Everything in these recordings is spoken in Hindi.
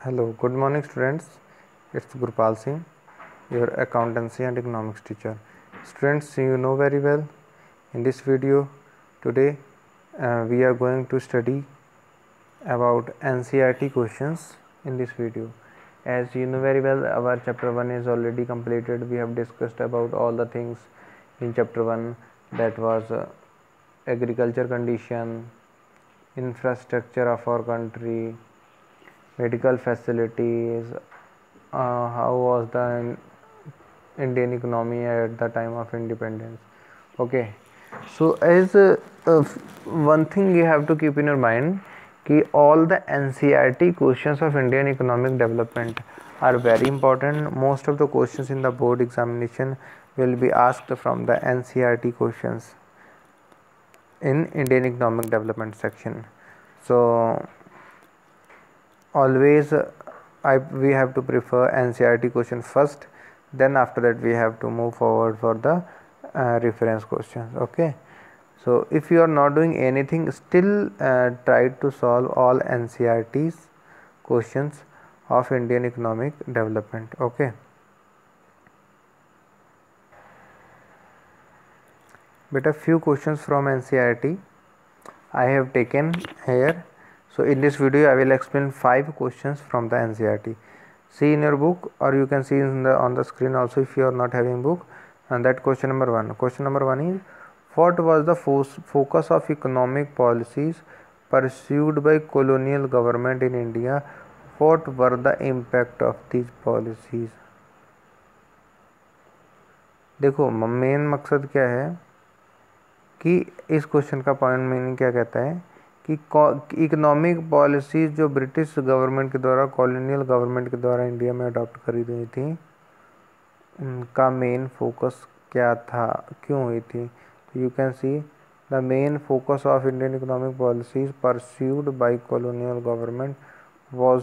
Hello, good morning students. It's Gurpal Singh, your accountancy and economics teacher. Students, you know very well, in this video today we are going to study about NCERT questions in this video. As you know very well, our chapter 1 is already completed. We have discussed about all the things in chapter 1, that was agriculture condition, infrastructure of our country, medical facilities, how was the Indian economy at the time of independence. Okay, so as one thing you have to keep in your mind, कि all the NCERT questions of Indian economic development are very important. Most of the questions in the board examination will be asked from the NCERT questions in Indian economic development section. So always we have to prefer NCERT question first, then after that we have to move forward for the reference questions. Okay, so if you are not doing anything, still try to solve all NCERT's questions of Indian economic development. Okay, but a few questions from NCERT I have taken here. So in this video I will explain 5 questions from the NCERT. See in your book, or you can see on the screen also if you are not having book. And that question number 1. Question number 1 is, what was the focus of economic policies pursued by colonial government in India? What were the impact of these policies? देखो मेन मकसद क्या है कि इस क्वेश्चन का पॉइंट मीनिंग क्या कहता है कि इकोनॉमिक पॉलिसीज जो ब्रिटिश गवर्नमेंट के द्वारा, कॉलोनियल गवर्नमेंट के द्वारा इंडिया में अडॉप्ट करी गई थी, उनका मेन फोकस क्या था, क्यों हुई थी. You can see the main focus of Indian economic policies pursued by colonial government was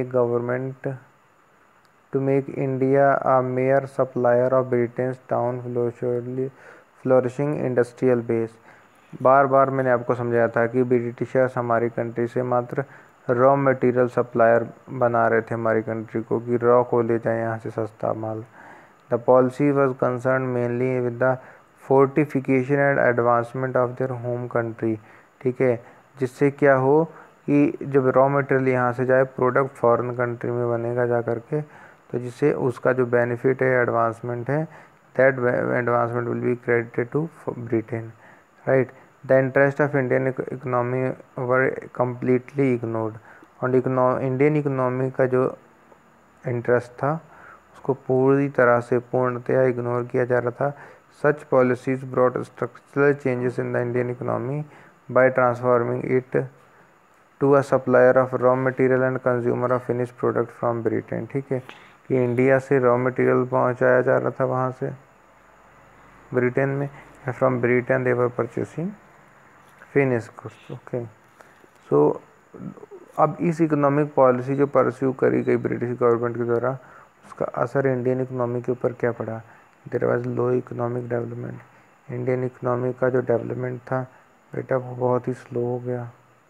to make India a mere supplier of Britain's town flourishing industrial base. बार बार मैंने आपको समझाया था कि ब्रिटिशर्स हमारी कंट्री से मात्र रॉ मटेरियल सप्लायर बना रहे थे हमारी कंट्री को, कि रॉ को ले जाए यहाँ से सस्ता माल. The policy was concern mainly with the fortification and advancement of their home country. ठीक है, जिससे क्या हो कि जब रॉ मटेरियल यहाँ से जाए, प्रोडक्ट फॉरेन कंट्री में बनेगा जा करके, तो जिससे उसका जो बेनिफिट है, एडवांसमेंट है, that advancement will be credited to Britain. Right, the interest of Indian economy were completely ignored. और इंडियन इकोनॉमी का जो इंटरेस्ट था उसको पूरी तरह से पूर्णतया इग्नोर किया जा रहा था. Such policies brought structural changes in the Indian economy by transforming it to a supplier of raw material and consumer of finish product from Britain. ठीक है, कि इंडिया से रॉ मटेरियल पहुंचाया जा रहा था वहाँ से ब्रिटेन में, from Britain they were purchasing finish goods. Okay, so अब इस इकोनॉमिक पॉलिसी जो परस्यू करी गई ब्रिटिश गवर्नमेंट के द्वारा, उसका असर इंडियन इकोनॉमी के ऊपर क्या पड़ा? There was low economic development. Indian economy का जो डेवलपमेंट था बेटा वो बहुत ही स्लो हो गया.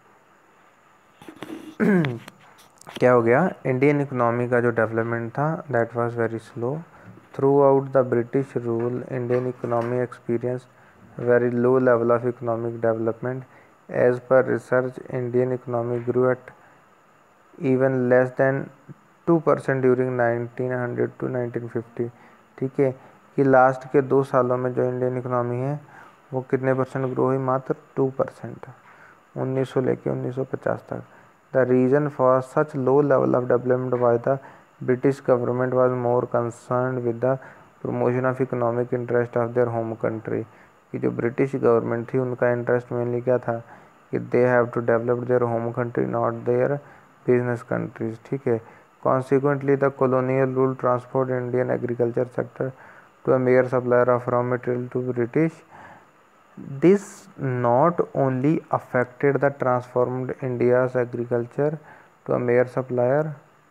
क्या हो गया? इंडियन इकोनॉमी का जो डेवलपमेंट था that was very slow. Throughout the British rule Indian economy experience very low level of economic development. As per research Indian economy grew at even less than 2% during 1900 to 1950. ठीक है, कि लास्ट के 2 सालों में जो इंडियन इकोनॉमी है वो कितने परसेंट ग्रो हुई? मात्र 2%, 1900 लेके 1950 तक. The reason for such low level of development by the British government was more concerned with the promotion of economic interest of their home country. कि जो ब्रिटिश गवर्नमेंट थी उनका इंटरेस्ट मेनली क्या था कि they have to develop their home country, not their business countries. ठीक है, consequently the colonial rule transferred Indian agriculture sector to a mere supplier of raw material to British. This not only affected the transformed India's agriculture to a mere supplier,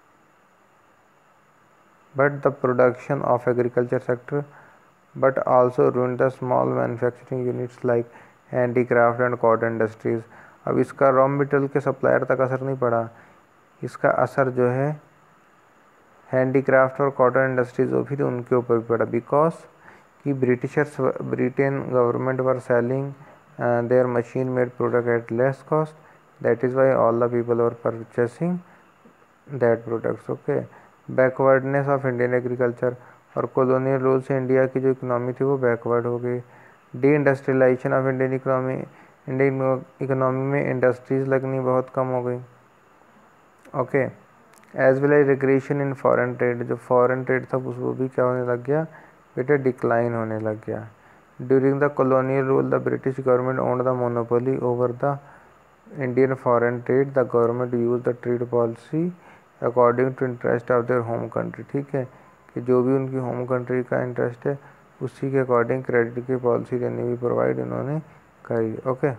but the production of agriculture sector, but also ruined the small manufacturing units like handicraft and cotton industries. अब इसका रॉ मटेरियल के सप्लायर तक असर नहीं पड़ा, इसका असर जो है हैंडीक्राफ्ट और कॉटन इंडस्ट्रीज वो फिर उनके ऊपर भी पड़ा, बिकॉज कि Britishers Britain government were selling their machine made product at less cost, that is why all the people were purchasing that products. Okay, backwardness of Indian agriculture, और कॉलोनियल रूल से इंडिया की जो इकोनॉमी थी वो बैकवर्ड हो गई। Deindustrialization of Indian economy, Indian economy में इंडस्ट्रीज लगनी बहुत कम हो गई। Okay, as well as regression in foreign trade, जो फॉरेन ट्रेड था वो भी क्या होने लग गया बेटा, डिक्लाइन होने लग गया। During the colonial rule the British government owned the monopoly over the Indian foreign trade, the government use the trade policy according to interest of their home country. ठीक है, कि जो भी उनकी होम कंट्री का इंटरेस्ट है उसी के अकॉर्डिंग क्रेडिट की पॉलिसी देने भी प्रोवाइड उन्होंने करी। ओके,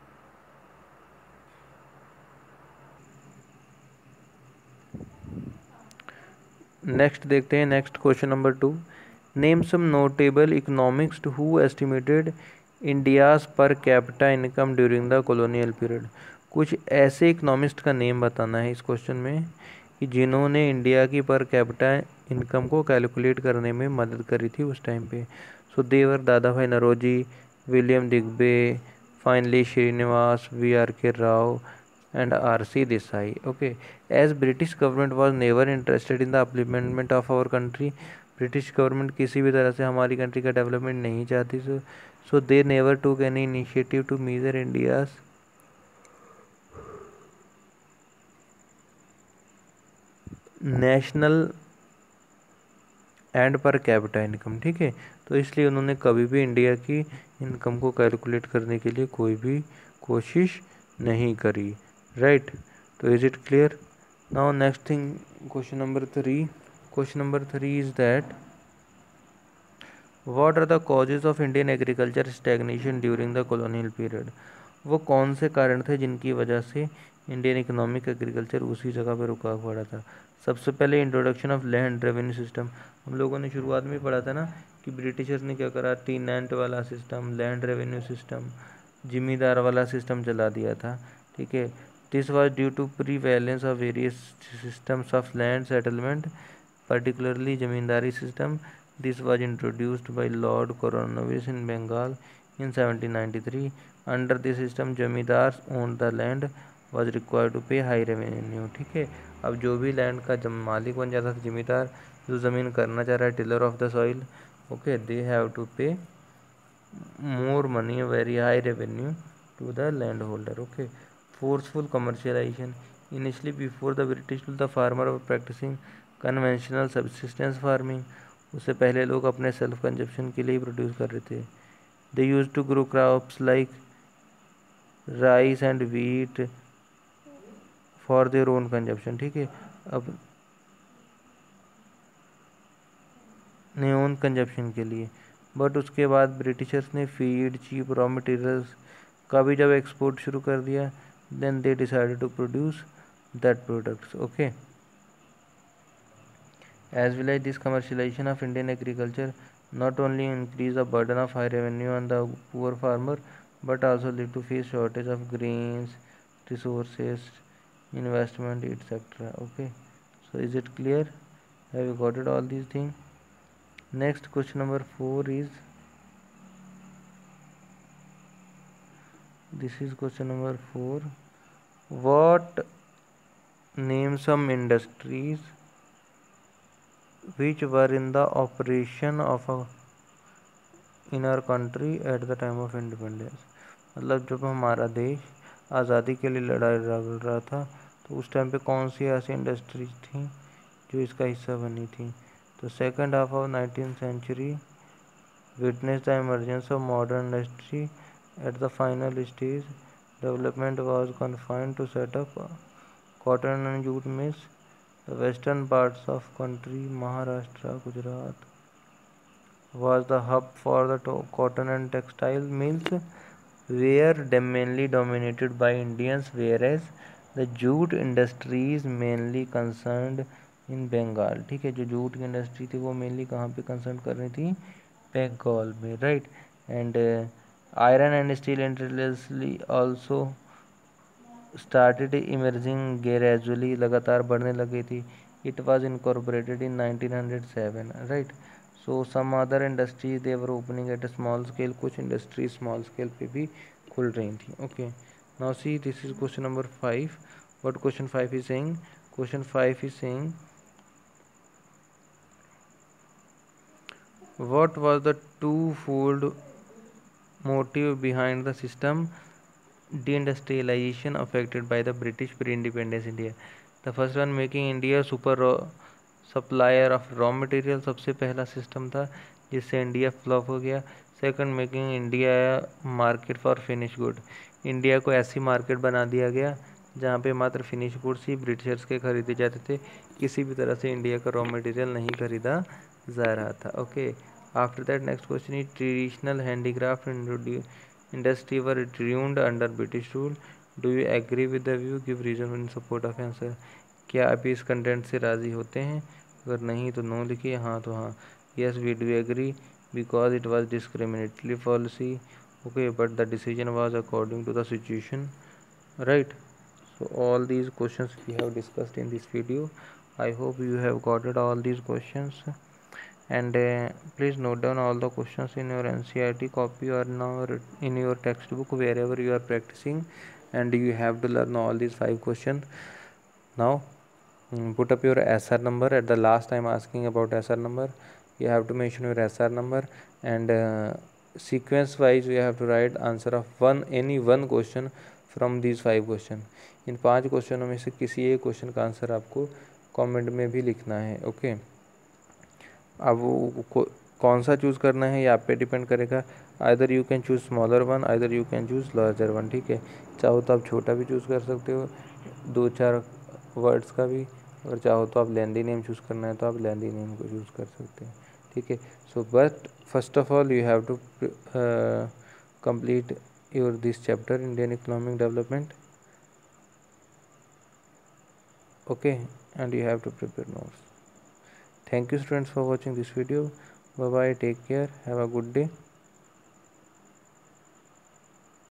नेक्स्ट देखते हैं, next question number 2, name some notable economics who estimated India's per capita income during the colonial period. कुछ ऐसे इकोनॉमिस्ट का नेम बताना है इस क्वेश्चन में कि जिन्होंने इंडिया की पर कैपिटा इनकम को कैलकुलेट करने में मदद करी थी उस टाइम पे। सो they were Dadabhai Naoroji, William Digby, Findlay Srinivas, VRK Rao and RC Desai. Okay, as British government was never interested in the upliftment of our country, British government किसी भी तरह से हमारी कंट्री का डेवलपमेंट नहीं चाहती, so they never took any initiative to measure India's national and per capita income. ठीक है, तो इसलिए उन्होंने कभी भी इंडिया की इनकम को कैलकुलेट करने के लिए कोई भी कोशिश नहीं करी। राइट, तो is it clear? Now next thing, question number 3, question number 3 is that what are the causes of Indian agriculture stagnation during the colonial period. वो कौन से कारण थे जिनकी वजह से इंडियन इकोनॉमिक एग्रीकल्चर उसी जगह पर रुका पड़ा था। सबसे पहले introduction of land revenue system. हम लोगों ने शुरुआत में पढ़ा था ना कि ब्रिटिशर्स ने क्या करा, टीनेंट वाला सिस्टम, लैंड रेवेन्यू सिस्टम, जिम्मेदार वाला सिस्टम चला दिया था। ठीक है, this was due to prevalence of various systems of land settlement, particularly zamindari system. This was introduced by Lord Cornwallis in Bengal in 1793. Under this system, जमींदार owned the land was required to pay high revenue. ठीक है, अब जो भी लैंड का मालिक बन जाता था जमींदार, जो ज़मीन करना चाह रहा है, tiller of the soil, okay, they have to pay more money, very high revenue to the landholder. Okay, forceful commercialization. Initially, before the British rule, the farmer were practicing conventional subsistence farming. उससे पहले लोग अपने सेल्फ कंजप्शन के लिए प्रोड्यूस कर रहे थे। They use to grow crops like rice and wheat for their own consumption. ठीक है, अब ओन कंजप्शन के लिए, बट उसके बाद ब्रिटिशर्स ने फीड, चीप रॉ मटेरियल्स का भी जब एक्सपोर्ट शुरू कर दिया, then they decided to produce that products. Okay, as well as this commercialization of Indian agriculture not only increase the burden of high revenue on the poor farmer but also lead to face shortage of grains, resources, investment, etc. Okay, so is it clear? Have you got it all these things? Next question number 4 is, this is question number 4, what name some industries which were in the operation of in our country at the time of independence। मतलब जब हमारा देश आज़ादी के लिए लड़ाई लड़ रहा था तो उस टाइम पे कौन सी ऐसी इंडस्ट्रीज थी जो इसका हिस्सा बनी थी। तो second half of 19th century witnessed the emergence of modern industry. At the final stage, development was confined to set up cotton and jute mills. The western parts of country, Maharashtra, Gujarat, was the hub for the cotton and textile mills, were mainly dominated by Indians, whereas the jute industries mainly concerned in Bengal। ठीक है, जो जूट की इंडस्ट्री थी वो मेनली कहाँ पे कंसर्न कर रही थी, बंगाल में। Right, and iron and steel industry also started emerging gradually, लगातार बढ़ने लगी थी। it was incorporated in 1907, right? So some other industries they were opening at a small scale, कुछ industries small scale पे भी खुल रही थी. Okay, now see, this is question number 5. What question 5 is saying? Question 5 is saying, what was the twofold motive behind the system deindustrialization affected by the British pre-independence India? The first one, making India super supplier of raw material, सबसे पहला सिस्टम था जिससे इंडिया फ्लॉप हो गया. Second, making India market for finish good, India को ऐसी मार्केट बना दिया गया जहाँ पे मात्र फिनिश गुड्स ही ब्रिटिशर्स के खरीदे जाते थे, किसी भी तरह से इंडिया का रॉ मटेरियल नहीं खरीदा जा रहा था. Okay, after that next question is, traditional handicraft industry were ruined under British rule, do you agree with the view, give reason in support of answer. क्या आप इस कंटेंट से राज़ी होते हैं? अगर नहीं तो नो लिखिए, हाँ तो हाँ. Yes we do agree because it was discriminatory policy. Okay, but the decision was according to the situation, right? So all these questions we have discussed in this video. I hope you have got it all these questions, and please note down all the questions in your NCERT copy or now in your textbook wherever you are practicing, and you have to learn all these 5 questions. Now put up your SR number. At the last time asking about SR number, you have to mention your SR number, and sequence wise you have to write answer of any one question from these 5 question. इन 5 क्वेश्चनों में से किसी एक क्वेश्चन का आंसर आपको कमेंट में भी लिखना है. ओके, अब वो कौन सा चूज़ करना है ये आप पे डिपेंड करेगा. Either you can choose smaller one, either you can choose larger one. ठीक है, चाहो तो आप छोटा भी चूज़ कर सकते हो, 2-4 वर्ड्स का भी. अगर चाहो तो आप लेंदी नेम चूज़ करना है तो आप लेंदी नेम को चूज़ कर सकते हैं. ठीक है, so but first of all you have to complete your this chapter Indian economic development. Okay, and you have to prepare notes. Thank you students for watching this video. Bye bye, take care, have a good day.